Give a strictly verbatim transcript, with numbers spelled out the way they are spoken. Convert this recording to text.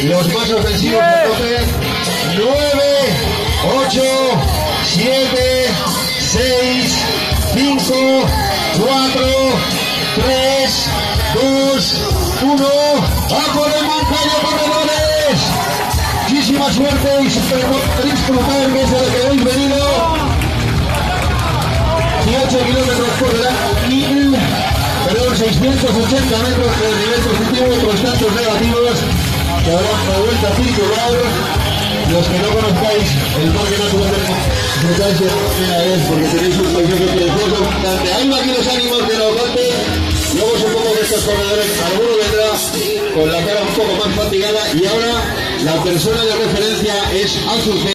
los más ofensivos a tope. nueve, ocho, siete, seis, cinco, cuatro, tres, dos, uno. ¡A por el montaña, corredores! Muchísima suerte y disfrutar desde lo que habéis venido. dieciocho kilómetros por delante, perdón, seiscientos ochenta metros de nivel positivo y constantes negativos que habrán la vuelta circular. Los que no conozcáis el parque natural de disfrutáis de la primera vez porque tenéis un paisaje precioso. Ahí va aquí los ánimos de los golpes. Luego supongo que estos corredores, alguno vendrá con la cara un poco más fatigada y ahora la persona de referencia es Azucena.